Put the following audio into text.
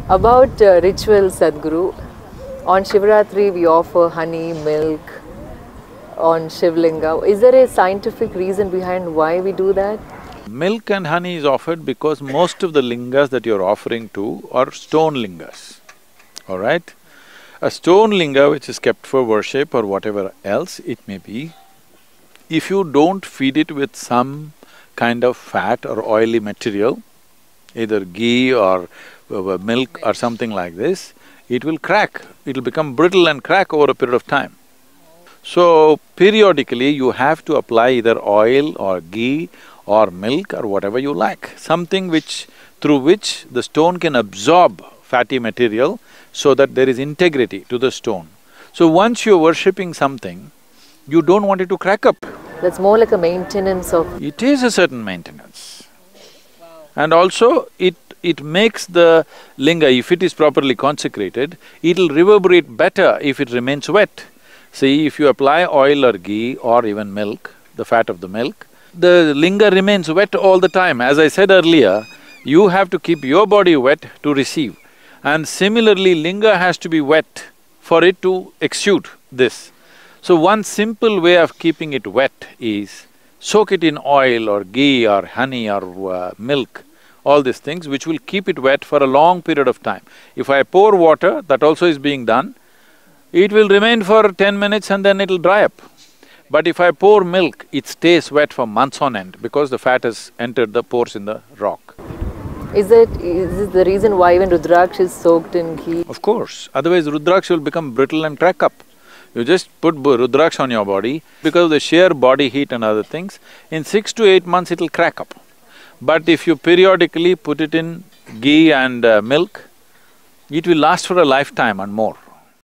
About rituals, Sadhguru, on Shivratri we offer honey, milk on Shivlinga. Is there a scientific reason behind why we do that? Milk and honey is offered because most of the lingas that you're offering to are stone lingas, all right? A stone linga which is kept for worship or whatever else it may be, if you don't feed it with some kind of fat or oily material, either ghee or milk or something like this, it will crack, it'll become brittle and crack over a period of time. So, periodically you have to apply either oil or ghee or milk or whatever you like, something through which the stone can absorb fatty material so that there is integrity to the stone. So once you're worshipping something, you don't want it to crack up. That's more like a maintenance of… It is a certain maintenance. And also, it makes the linga, if it is properly consecrated, it'll reverberate better if it remains wet. See, if you apply oil or ghee or even milk, the fat of the milk, the linga remains wet all the time. As I said earlier, you have to keep your body wet to receive. And similarly, linga has to be wet for it to exude this. So one simple way of keeping it wet is soak it in oil or ghee or honey or milk, all these things which will keep it wet for a long period of time. If I pour water, that also is being done, it will remain for 10 minutes and then it'll dry up. But if I pour milk, it stays wet for months on end because the fat has entered the pores in the rock. Is this the reason why even Rudraksh is soaked in ghee? Of course, otherwise Rudraksh will become brittle and crack up. You just put Rudraksh on your body, because of the sheer body heat and other things, in 6 to 8 months it'll crack up. But if you periodically put it in ghee and milk, it will last for a lifetime and more.